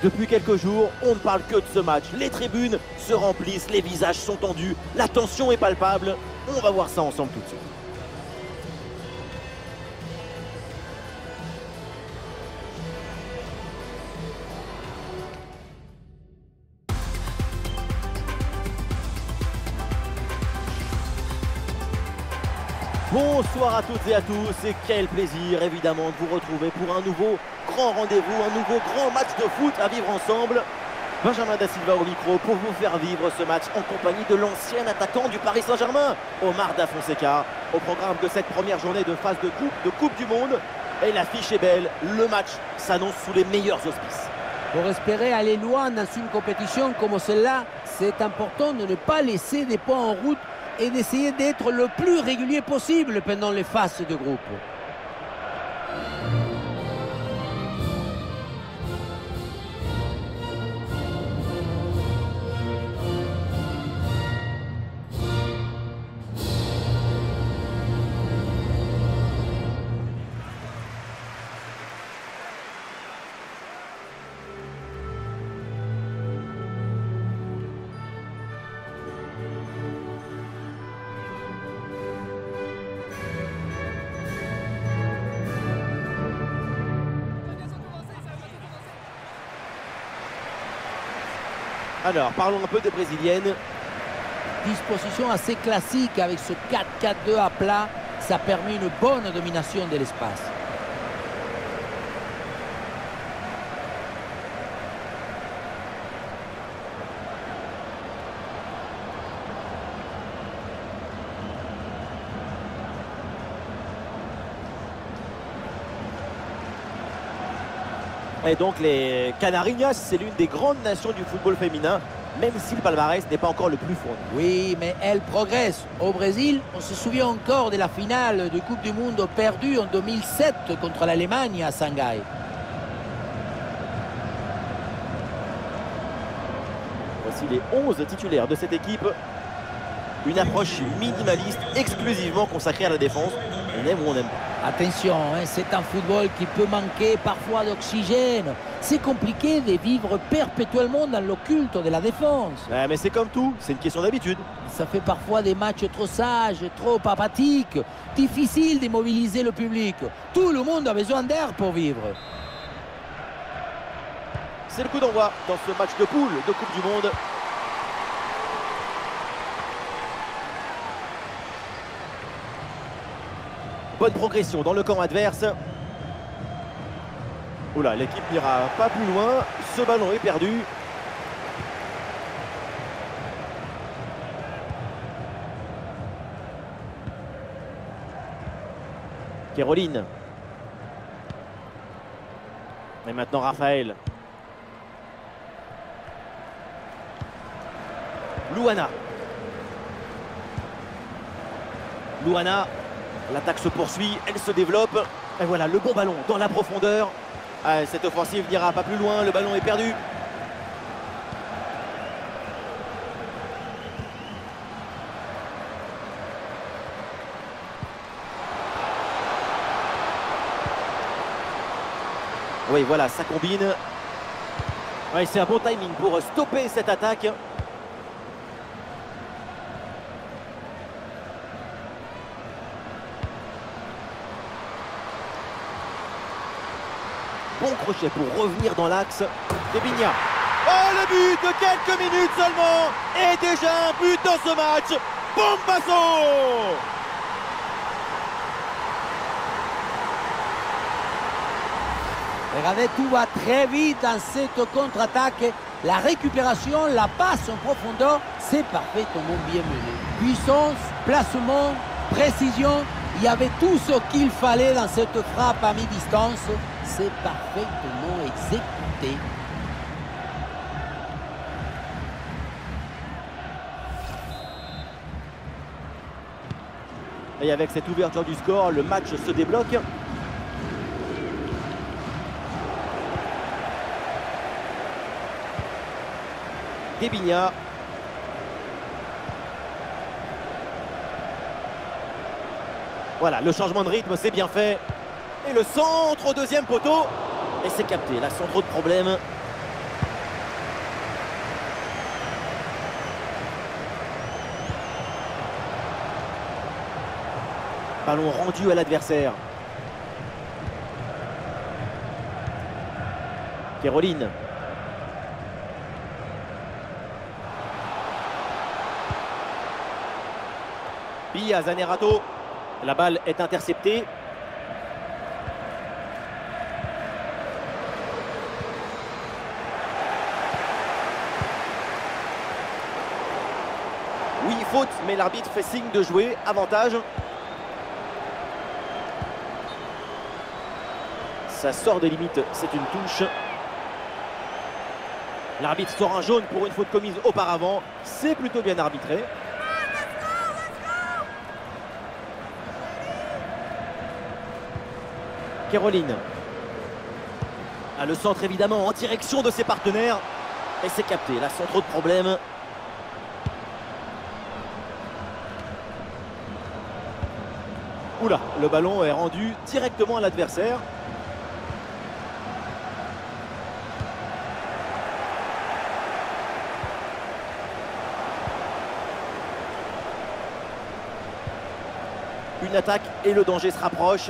Depuis quelques jours, on ne parle que de ce match. Les tribunes se remplissent, les visages sont tendus, la tension est palpable. On va voir ça ensemble tout de suite. Bonsoir à toutes et à tous et quel plaisir évidemment de vous retrouver pour un nouveau grand rendez-vous, un nouveau grand match de foot à vivre ensemble. Benjamin Da Silva au micro pour vous faire vivre ce match en compagnie de l'ancien attaquant du Paris Saint-Germain, Omar Da Fonseca. Au programme de cette première journée de phase de Coupe du Monde. Et l'affiche est belle, le match s'annonce sous les meilleurs auspices. Pour espérer aller loin dans une compétition comme celle-là, c'est important de ne pas laisser des points en route et d'essayer d'être le plus régulier possible pendant les phases de groupe. Alors, parlons un peu des Brésiliennes. Disposition assez classique avec ce 4-4-2 à plat. Ça permet une bonne domination de l'espace. Et donc les Canariñas, c'est l'une des grandes nations du football féminin, même si le palmarès n'est pas encore le plus fourni. Oui, mais elle progresse. Au Brésil, on se souvient encore de la finale de Coupe du Monde perdue en 2007 contre l'Allemagne à Shanghai. Voici les 11 titulaires de cette équipe. Une approche minimaliste, exclusivement consacrée à la défense. On aime ou on n'aime pas. Attention, c'est un football qui peut manquer parfois d'oxygène. C'est compliqué de vivre perpétuellement dans le culte de la défense. Ouais, mais c'est comme tout, c'est une question d'habitude. Ça fait parfois des matchs trop sages, trop apathiques. Difficile de mobiliser le public. Tout le monde a besoin d'air pour vivre. C'est le coup d'envoi dans ce match de poule de Coupe du Monde. Bonne progression dans le camp adverse. Oula, l'équipe n'ira pas plus loin. Ce ballon est perdu. Caroline. Et maintenant Raphaël. Luana. Luana. L'attaque se poursuit, elle se développe. Et voilà, le bon ballon dans la profondeur. Ah, cette offensive n'ira pas plus loin, le ballon est perdu. Oui, voilà, ça combine. Oui, c'est un bon timing pour stopper cette attaque. Bon crochet pour revenir dans l'axe. Debinha. Oh, le but de quelques minutes seulement. Et déjà un but dans ce match. Bombasso. Regardez, tout va très vite dans cette contre-attaque. La récupération, la passe en profondeur, c'est parfaitement bien mené. Puissance, placement, précision. Il y avait tout ce qu'il fallait dans cette frappe à mi-distance. C'est parfaitement exécuté. Et avec cette ouverture du score, le match se débloque. Debinha. Voilà, le changement de rythme, c'est bien fait. Et le centre au deuxième poteau. Et c'est capté, là, sans trop de problèmes. Ballon rendu à l'adversaire. Caroline. Pia Zanerato. La balle est interceptée. Oui, faute, mais l'arbitre fait signe de jouer. Avantage. Ça sort des limites, c'est une touche. L'arbitre sort un jaune pour une faute commise auparavant. C'est plutôt bien arbitré. Caroline. Ah, le centre évidemment en direction de ses partenaires. Et c'est capté, là sans trop de problèmes. Oula, le ballon est rendu directement à l'adversaire. Une attaque et le danger se rapproche.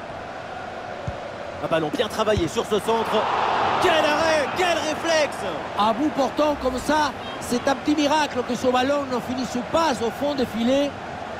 Un ballon bien travaillé sur ce centre. Quel arrêt, quel réflexe! À bout portant comme ça, c'est un petit miracle que ce ballon ne finisse pas au fond des filets.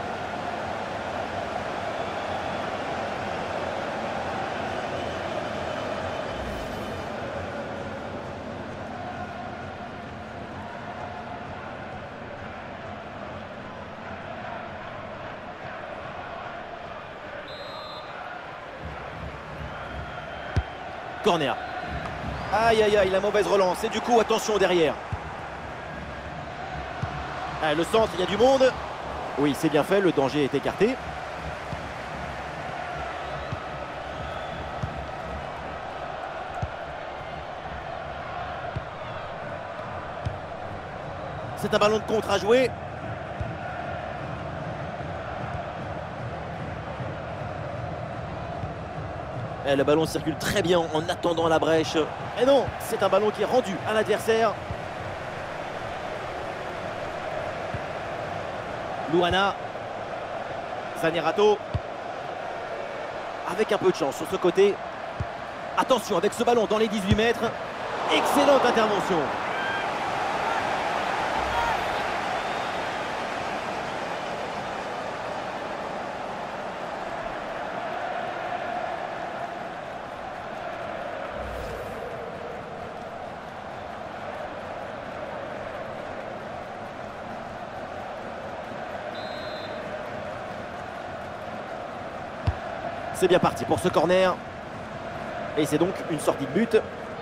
Corner. Aïe aïe aïe, la mauvaise relance. Et du coup, attention derrière. Ah, le centre, il y a du monde. Oui, c'est bien fait, le danger est écarté. C'est un ballon de contre à jouer. Et le ballon circule très bien en attendant la brèche. Et non, c'est un ballon qui est rendu à l'adversaire. Luana. Zanerato. Avec un peu de chance sur ce côté. Attention avec ce ballon dans les 18 mètres. Excellente intervention. C'est bien parti pour ce corner. Et c'est donc une sortie de but.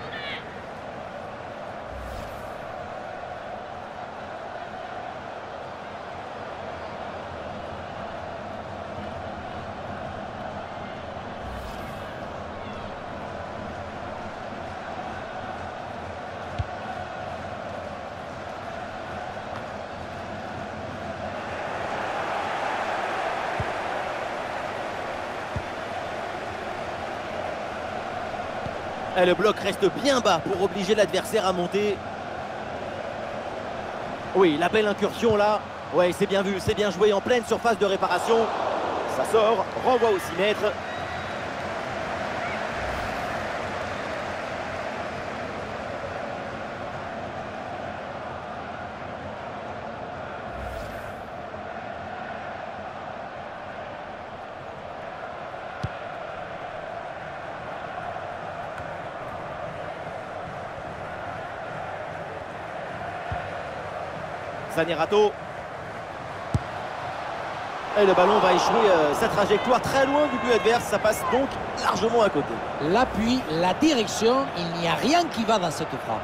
Et le bloc reste bien bas pour obliger l'adversaire à monter. Oui, la belle incursion là. Ouais, c'est bien vu, c'est bien joué en pleine surface de réparation. Ça sort, renvoie au 6 mètres. Zanerato. Et le ballon va échouer sa trajectoire très loin du but adverse. Ça passe donc largement à côté. L'appui, la direction, il n'y a rien qui va dans cette frappe.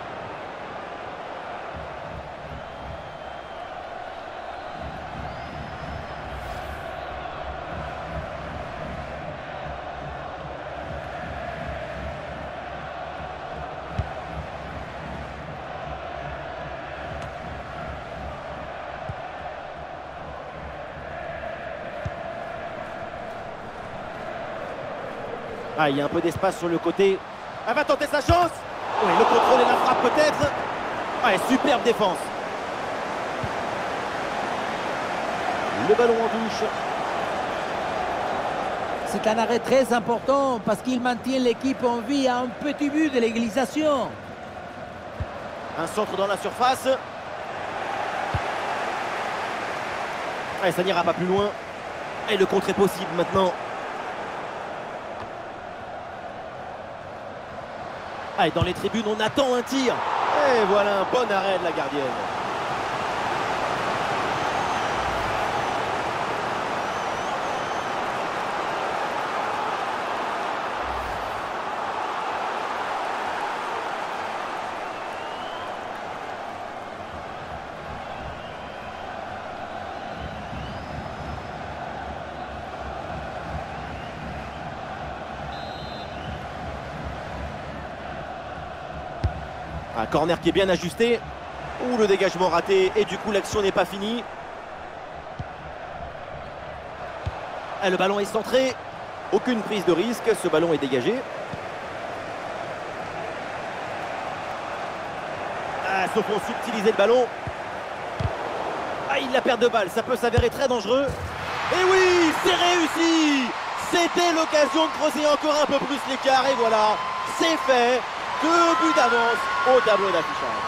Ah, il y a un peu d'espace sur le côté. Elle va tenter sa chance. Oui, le contrôle et la frappe peut-être. Ouais, superbe défense. Le ballon en touche. c'est un arrêt très important parce qu'il maintient l'équipe en vie à un petit but de l'égalisation. Un centre dans la surface. Allez, ça n'ira pas plus loin. Et le contre est possible maintenant. Allez, dans les tribunes, on attend un tir. Et voilà un bon arrêt de la gardienne. Un corner qui est bien ajusté. Ouh, le dégagement raté. Et du coup, l'action n'est pas finie. Ah, le ballon est centré. Aucune prise de risque. Ce ballon est dégagé. Ah, sauf qu'on subtilisait le ballon. Ah, il la perd de balle. Ça peut s'avérer très dangereux. Et oui, c'est réussi. C'était l'occasion de creuser encore un peu plus l'écart. Et voilà, c'est fait. 2 buts d'avance au tableau d'affichage.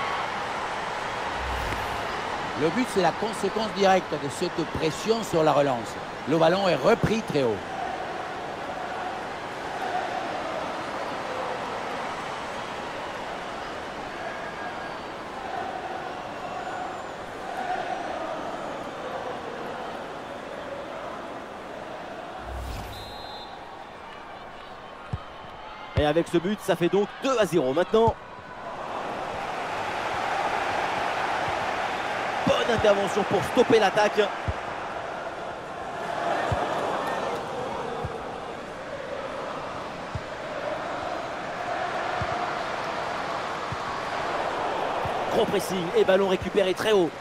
Le but, c'est la conséquence directe de cette pression sur la relance. Le ballon est repris très haut. Et avec ce but, ça fait donc 2-0 maintenant. Bonne intervention pour stopper l'attaque. Gros pressing et ballon récupéré très haut.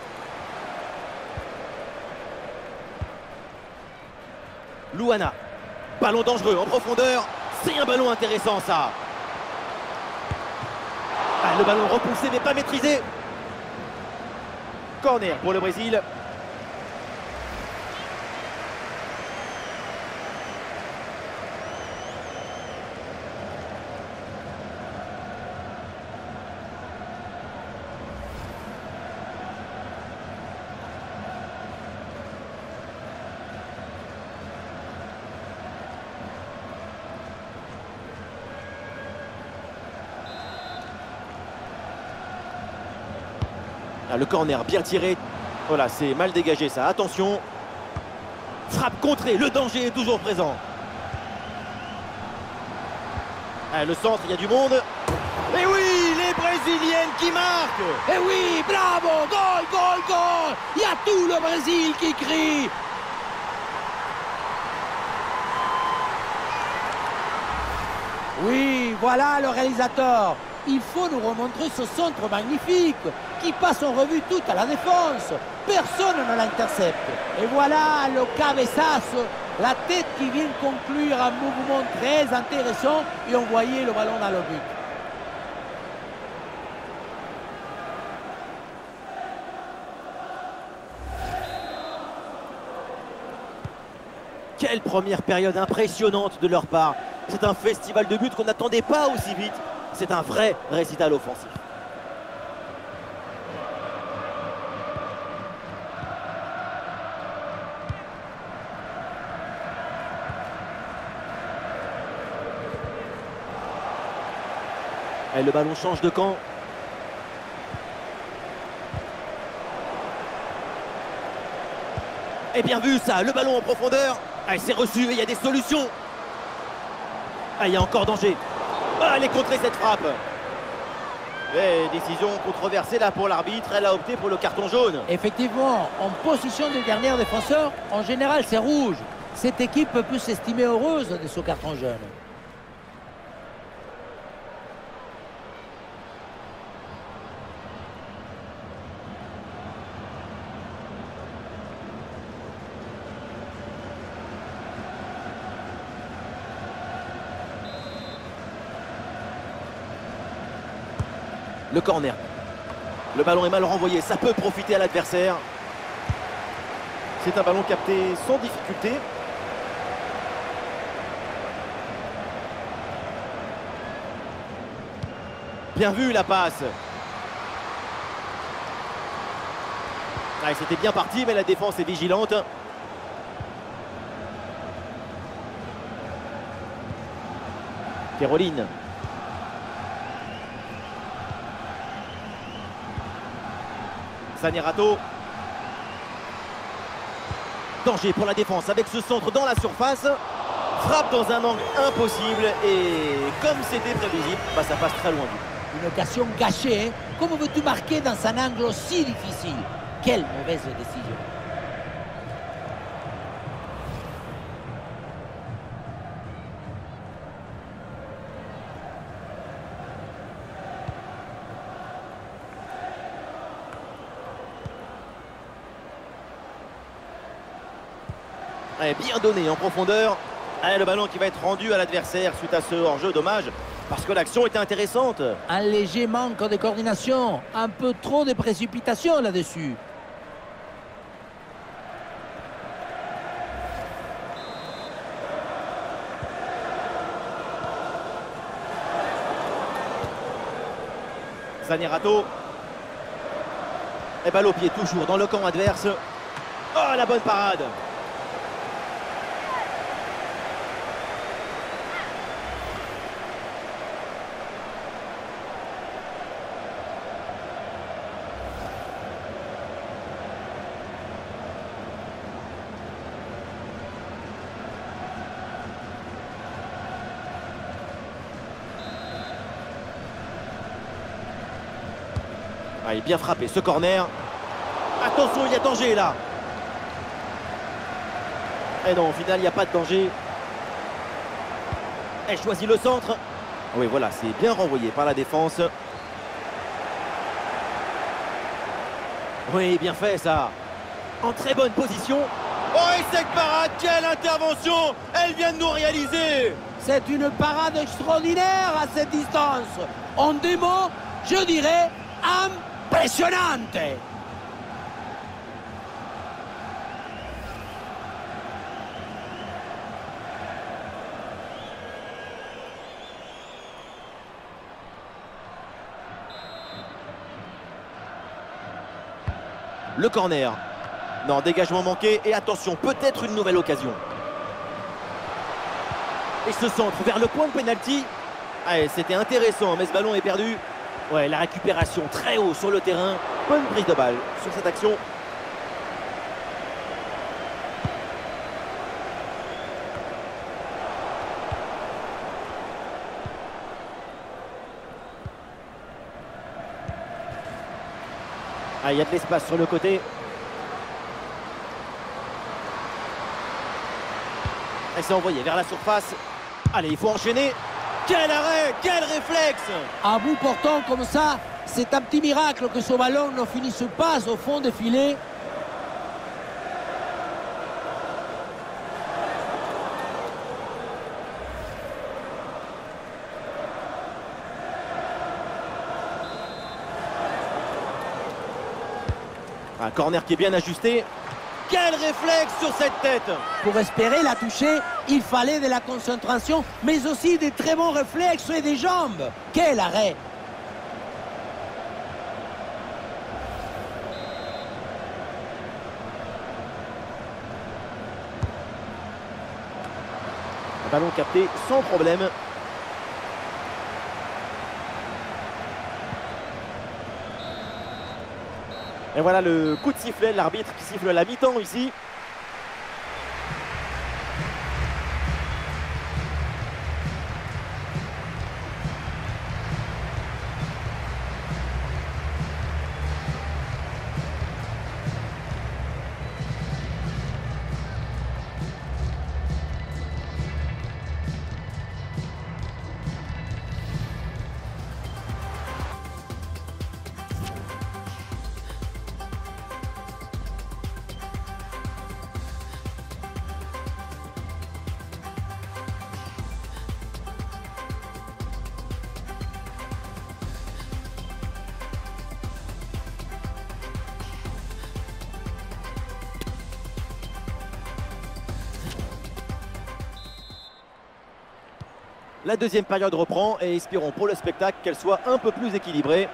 Luana. Ballon dangereux en profondeur. C'est un ballon intéressant, ça. Ah, le ballon repoussé mais pas maîtrisé. Corner pour le Brésil. Ah, le corner bien tiré. Voilà, c'est mal dégagé ça. Attention. Frappe contrée. Le danger est toujours présent. Ah, le centre, il y a du monde. Et oui, les Brésiliennes qui marquent. Et oui, bravo, goal, goal, goal. Il y a tout le Brésil qui crie. Oui, voilà le réalisateur. Il faut nous remontrer ce centre magnifique qui passe en revue tout à la défense. Personne ne l'intercepte. Et voilà le cabeçazo, la tête qui vient conclure un mouvement très intéressant et envoyer le ballon dans le but. Quelle première période impressionnante de leur part. C'est un festival de buts qu'on n'attendait pas aussi vite. C'est un vrai récital offensif. Et le ballon change de camp. Et bien vu ça, le ballon en profondeur. Ah, c'est reçu et il y a des solutions. Ah, il y a encore danger. Ah, elle est contrée cette frappe. Et décision controversée là pour l'arbitre. Elle a opté pour le carton jaune. Effectivement, en position de dernier défenseur, en général c'est rouge. Cette équipe peut s'estimer heureuse de ce carton jaune. Le corner. Le ballon est mal renvoyé, ça peut profiter à l'adversaire. C'est un ballon capté sans difficulté. Bien vu la passe. Ah, c'était bien parti, mais la défense est vigilante. Caroline. Sanerato. Danger pour la défense avec ce centre dans la surface. Frappe dans un angle impossible et comme c'était prévisible, bah, ça passe très loin du but. Une occasion gâchée, hein? Comment veux-tu marquer dans un angle aussi difficile? Quelle mauvaise décision. Allez, bien donné en profondeur. Allez, le ballon qui va être rendu à l'adversaire suite à ce hors-jeu, dommage, parce que l'action était intéressante. Un léger manque de coordination, un peu trop de précipitation là-dessus. Sanerato. Et balle au pied toujours dans le camp adverse. Oh, la bonne parade. Ah, il est bien frappé ce corner. Attention, il y a danger là. Et non, au final, il n'y a pas de danger. Elle choisit le centre. Oui, voilà, c'est bien renvoyé par la défense. Oui, bien fait ça. En très bonne position. Oh, et cette parade, quelle intervention! Elle vient de nous réaliser. C'est une parade extraordinaire à cette distance. En deux mots, je dirais impressionnante. Le corner. Non, dégagement manqué. Et attention, peut-être une nouvelle occasion. Et ce centre vers le point de pénalty. Allez, c'était intéressant, mais ce ballon est perdu. Ouais, la récupération très haut sur le terrain. Bonne prise de balle sur cette action. Ah, il y a de l'espace sur le côté. Elle s'est envoyée vers la surface. Allez, il faut enchaîner. Quel arrêt, quel réflexe! À bout portant comme ça, c'est un petit miracle que ce ballon ne finisse pas au fond des filets. Un corner qui est bien ajusté. Quel réflexe sur cette tête! Pour espérer la toucher, il fallait de la concentration, mais aussi des très bons réflexes et des jambes. Quel arrêt! Un ballon capté sans problème. Et voilà le coup de sifflet, l'arbitre qui siffle la mi-temps ici. La deuxième période reprend et espérons pour le spectacle qu'elle soit un peu plus équilibrée.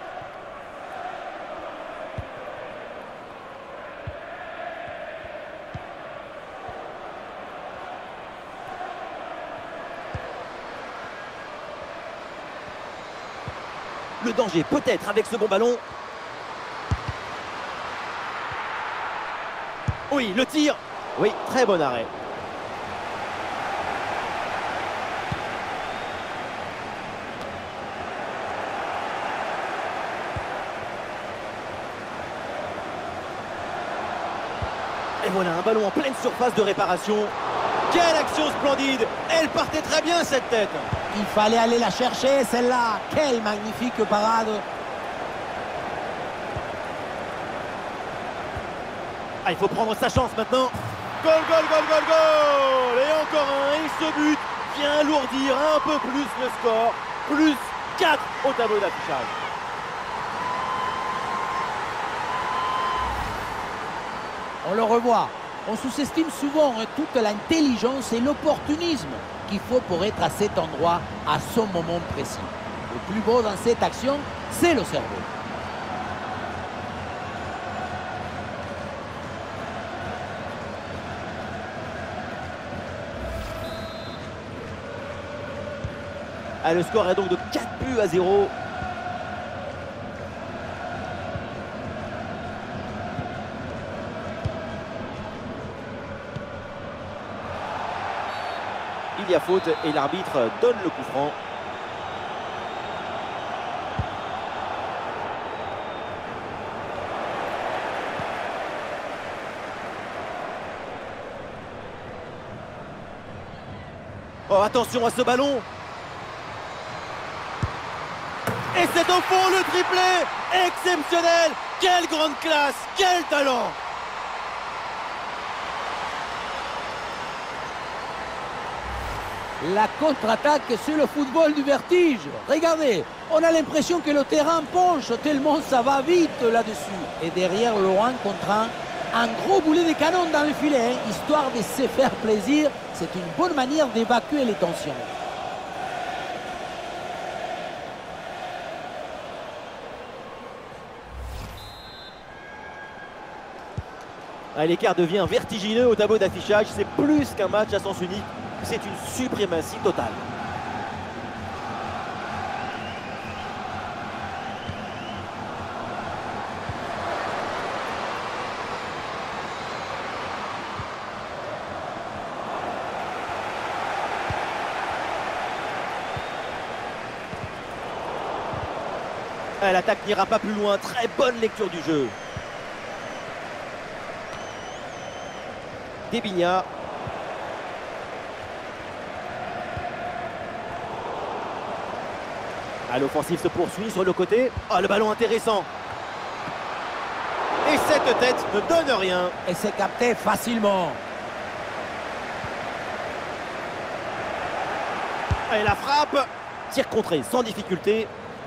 Le danger peut-être avec ce bon ballon. Oui, le tir. Oui, très bon arrêt. Et voilà un ballon en pleine surface de réparation. Quelle action splendide! Elle partait très bien cette tête. Il fallait aller la chercher celle-là. Quelle magnifique parade. Ah, il faut prendre sa chance maintenant. Goal, goal, goal, goal, goal! Et encore un, et ce but vient alourdir un peu plus le score. Plus 4 au tableau d'affichage. On le revoit. On sous-estime souvent toute l'intelligence et l'opportunisme qu'il faut pour être à cet endroit à son moment précis. Le plus beau dans cette action, c'est le cerveau. Ah, le score est donc de 4-0. Il y a faute et l'arbitre donne le coup franc. Oh, attention à ce ballon. Et c'est au fond le triplé. Exceptionnel. Quelle grande classe. Quel talent. La contre-attaque, c'est le football du vertige. Regardez, on a l'impression que le terrain penche tellement ça va vite là-dessus. Et derrière, Laurent contraint un gros boulet de canon dans le filet, histoire de se faire plaisir. C'est une bonne manière d'évacuer les tensions. L'écart devient vertigineux au tableau d'affichage. C'est plus qu'un match à sens unique. C'est une suprématie totale. L'attaque n'ira pas plus loin. Très bonne lecture du jeu. Debinha. L'offensive se poursuit sur le côté. Le ballon intéressant. Et cette tête ne donne rien. Et c'est capté facilement. Et la frappe. Tir contré sans difficulté.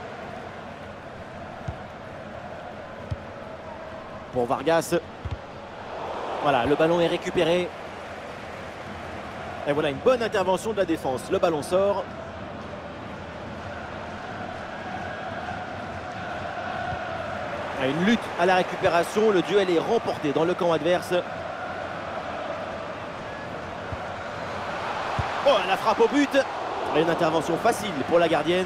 Pour Vargas. Voilà, le ballon est récupéré. Et voilà une bonne intervention de la défense. Le ballon sort. Une lutte à la récupération. Le duel est remporté dans le camp adverse. Oh, la frappe au but. Une intervention facile pour la gardienne.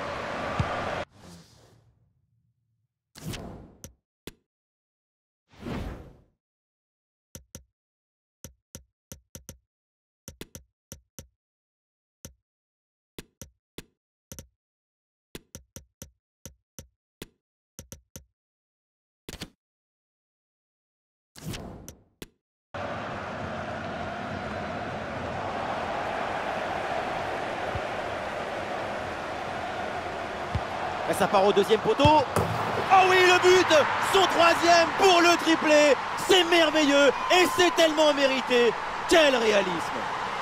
Et ça part au deuxième poteau. Oh oui, le but. Son troisième pour le triplé. C'est merveilleux et c'est tellement mérité. Quel réalisme.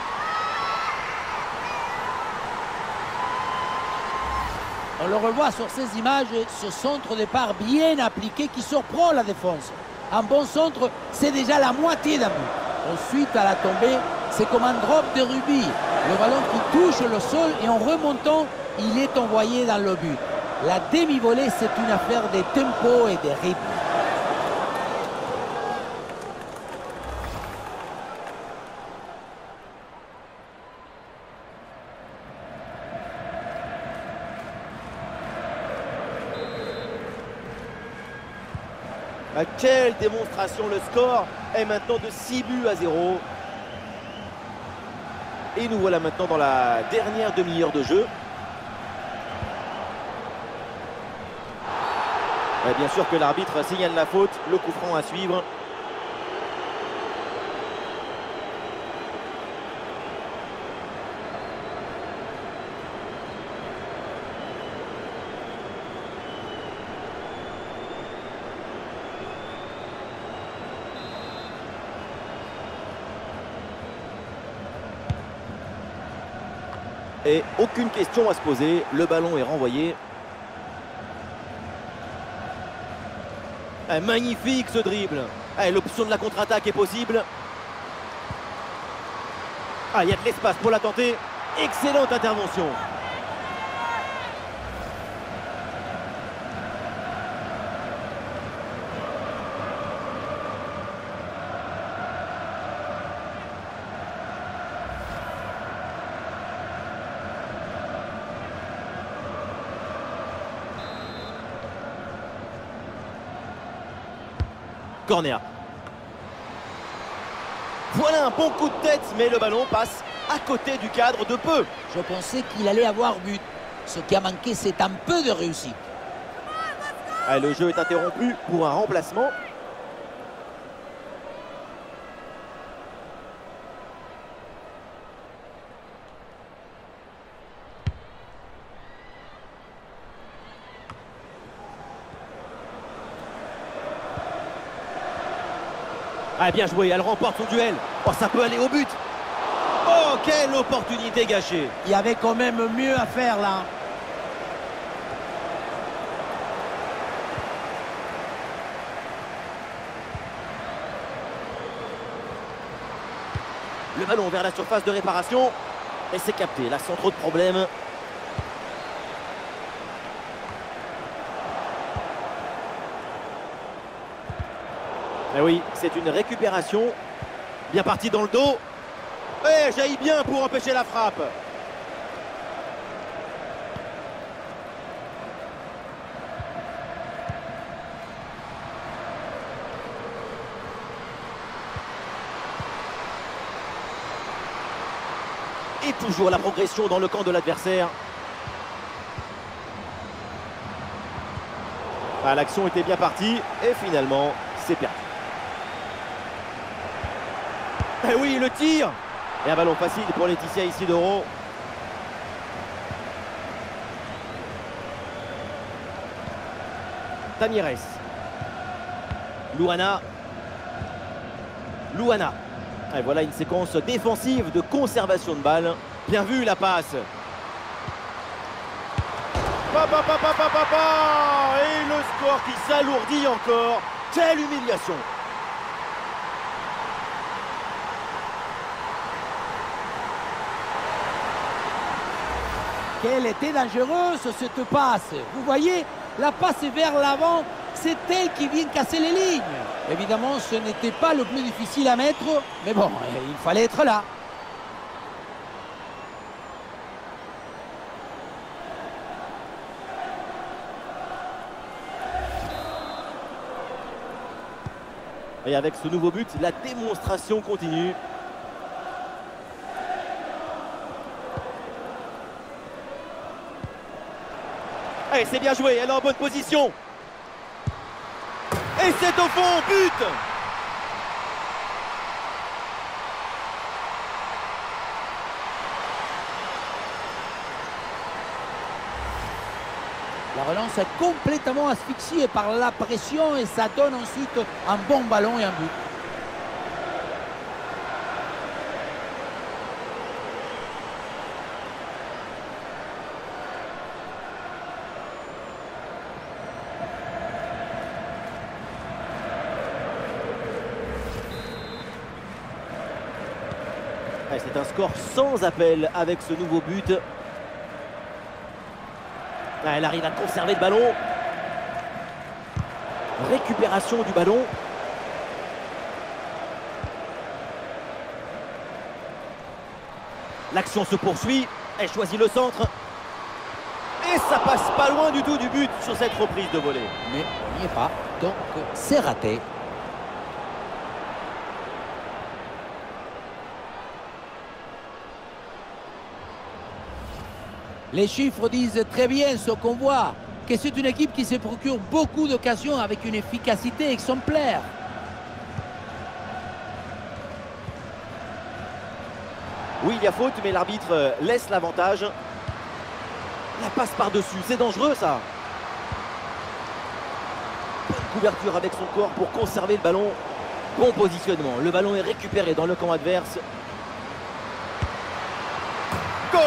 On le revoit sur ces images, ce centre de part bien appliqué qui surprend la défense. Un bon centre, c'est déjà la moitié d'un but. Ensuite, à la tombée, c'est comme un drop de rubis. Le ballon qui touche le sol et en remontant, il est envoyé dans le but. La demi-volée, c'est une affaire de tempo et de rythme. Quelle démonstration, le score est maintenant de 6-0. Et nous voilà maintenant dans la dernière demi-heure de jeu. Et bien sûr que l'arbitre signale la faute, le coup franc à suivre. Et aucune question à se poser, le ballon est renvoyé. Magnifique ce dribble. L'option de la contre-attaque est possible. Il y a de l'espace pour la tenter. Excellente intervention. Corner. Voilà un bon coup de tête, mais le ballon passe à côté du cadre de peu. Je pensais qu'il allait avoir but. Ce qui a manqué, c'est un peu de réussite. Le jeu est interrompu pour un remplacement. Bien joué, elle remporte son duel. Ça peut aller au but. Oh, quelle opportunité gâchée. Il y avait quand même mieux à faire là. Le ballon vers la surface de réparation. Et c'est capté, là sans trop de problèmes. Oui, c'est une récupération. Bien parti dans le dos. Jaillit bien pour empêcher la frappe. Et toujours la progression dans le camp de l'adversaire. L'action était bien partie et finalement, c'est perdu. Oui, le tir. Et un ballon facile pour Laetitia Isidoro. Tamires. Louana. Et voilà une séquence défensive de conservation de balle. Bien vu la passe. Et le score qui s'alourdit encore. Quelle humiliation. Quelle était dangereuse cette passe. Vous voyez, la passe vers l'avant, c'est elle qui vient casser les lignes. Évidemment, ce n'était pas le plus difficile à mettre, mais bon, il fallait être là. Et avec ce nouveau but, la démonstration continue. Et c'est bien joué, elle est en bonne position. Et c'est au fond, but! La relance est complètement asphyxiée par la pression et ça donne ensuite un bon ballon et un but. Ouais, c'est un score sans appel avec ce nouveau but. Ouais, elle arrive à conserver le ballon. Récupération du ballon. L'action se poursuit. Elle choisit le centre. Et ça passe pas loin du tout du but sur cette reprise de volée. Mais on n'y est pas, donc c'est raté. Les chiffres disent très bien ce qu'on voit, que c'est une équipe qui se procure beaucoup d'occasions avec une efficacité exemplaire. Oui, il y a faute, mais l'arbitre laisse l'avantage. La passe par-dessus, c'est dangereux ça. Bonne couverture avec son corps pour conserver le ballon. Bon positionnement, le ballon est récupéré dans le camp adverse. Goal!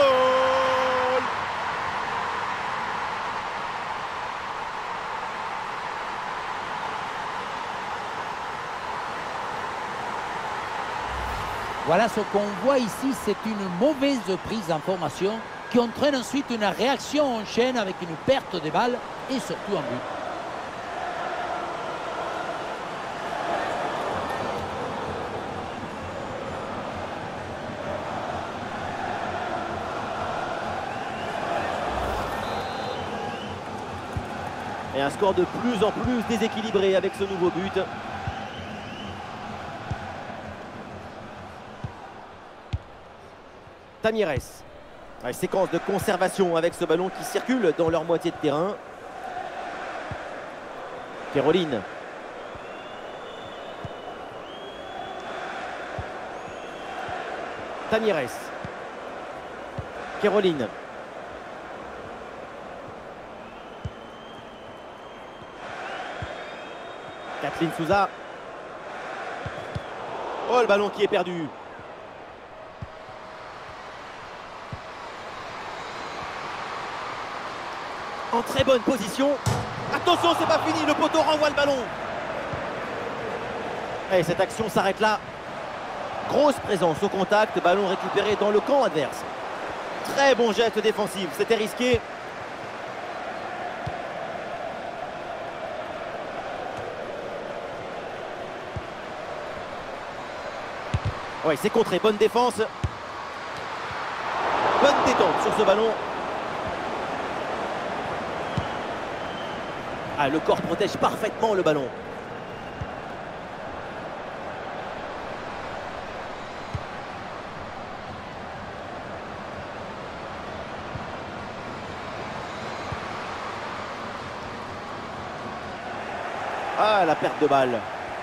Voilà ce qu'on voit ici, c'est une mauvaise prise d'information qui entraîne ensuite une réaction en chaîne avec une perte de balle et surtout un but. Et un score de plus en plus déséquilibré avec ce nouveau but. Tamires. Ouais, séquence de conservation avec ce ballon qui circule dans leur moitié de terrain. Caroline. Tamires. Caroline. Kathleen Souza. Oh, le ballon qui est perdu. En très bonne position. Attention, c'est pas fini, le poteau renvoie le ballon. Et cette action s'arrête là. Grosse présence au contact, ballon récupéré dans le camp adverse. Très bon geste défensif, c'était risqué. Oui, c'est contré, bonne défense. Bonne détente sur ce ballon. Ah, le corps protège parfaitement le ballon. Ah, la perte de balle.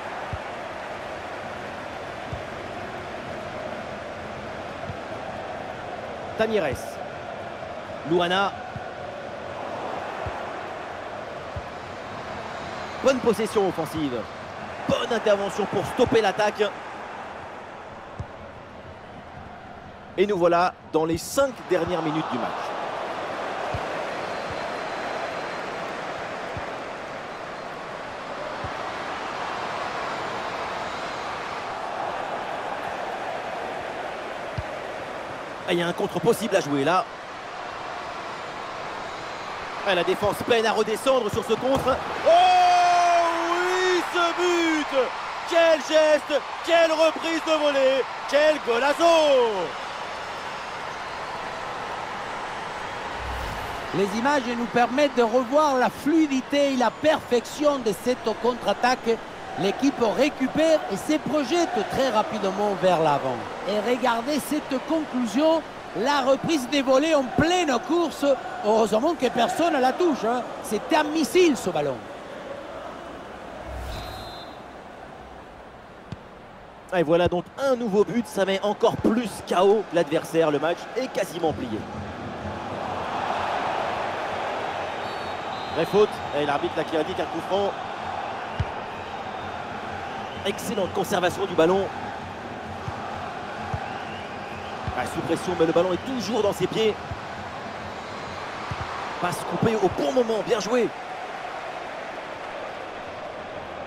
Tamires. Luana. Bonne possession offensive. Bonne intervention pour stopper l'attaque. Et nous voilà dans les 5 dernières minutes du match. Il y a un contre possible à jouer là. La défense peine à redescendre sur ce contre. Oh oui, ce but! Quel geste! Quelle reprise de volée! Quel golazo! Les images nous permettent de revoir la fluidité et la perfection de cette contre-attaque. L'équipe récupère et se projette très rapidement vers l'avant. Et regardez cette conclusion, la reprise des volets en pleine course. Heureusement que personne ne la touche, hein. C'était un missile ce ballon. Et voilà donc un nouveau but, ça met encore plus KO l'adversaire. Le match est quasiment plié. Vraie faute, et l'arbitre là qui indique un coup franc. Excellente conservation du ballon. Sous pression, mais le ballon est toujours dans ses pieds. Passe coupée au bon moment, bien joué.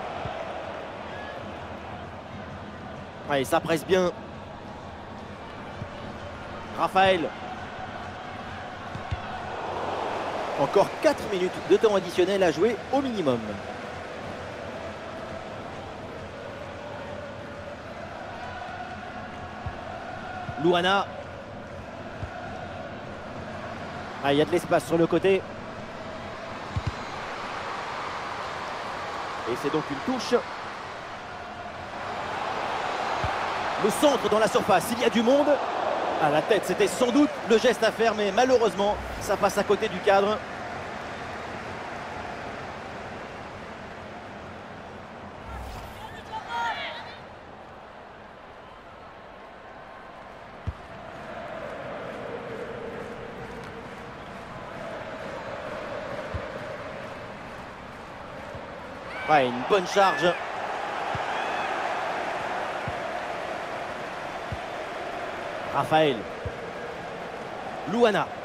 Ouais, ça presse bien. Raphaël. Encore 4 minutes de temps additionnel à jouer au minimum. Luana. Ah, il y a de l'espace sur le côté. Et c'est donc une touche. Le centre dans la surface, il y a du monde. À la tête, c'était sans doute le geste à faire, mais malheureusement, ça passe à côté du cadre. Ouais, une bonne charge. Raphaël. Luana.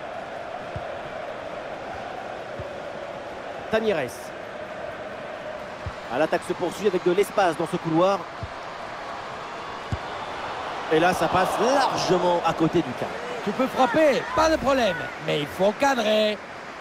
Tamires. L'attaque se poursuit avec de l'espace dans ce couloir. Et là, ça passe largement à côté du cadre. Tu peux frapper, pas de problème, mais il faut cadrer.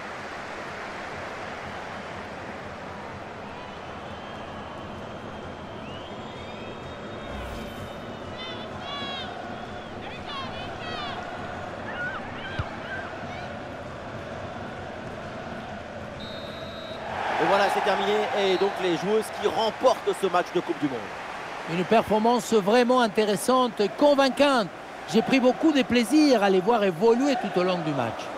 Et voilà, c'est terminé. Et donc les joueuses qui remportent ce match de Coupe du Monde. Une performance vraiment intéressante, convaincante. J'ai pris beaucoup de plaisir à les voir évoluer tout au long du match.